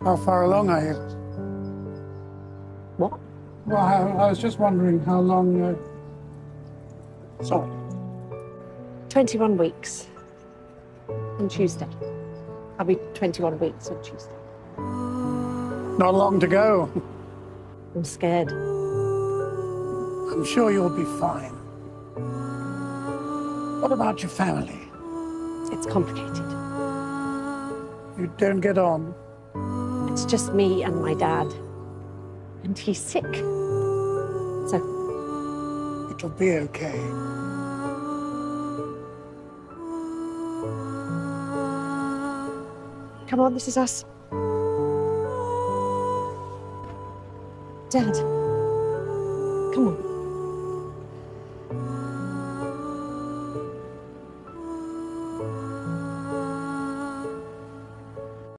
How far along are you? What? Well, I was just wondering how long... Sorry. 21 weeks. On Tuesday. I'll be 21 weeks on Tuesday. Not long to go. I'm scared. I'm sure you'll be fine. What about your family? It's complicated. You don't get on? It's just me and my dad. And he's sick. So... It'll be okay. Come on, this is us. Dad. Come on.